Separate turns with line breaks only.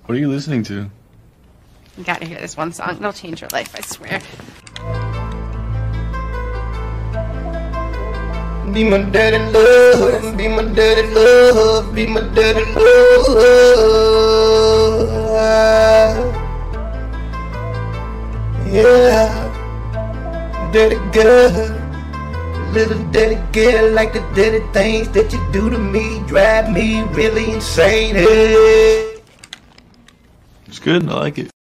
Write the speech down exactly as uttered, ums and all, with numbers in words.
What are you listening to?
You gotta hear this one song. It'll change your life, I swear.
Be my dirty love, be my dirty love, be my dirty love. Yeah, dirty girl. Little dirty girl, like the dirty things that you do to me drive me really insane. Hey.
It's good. I like it.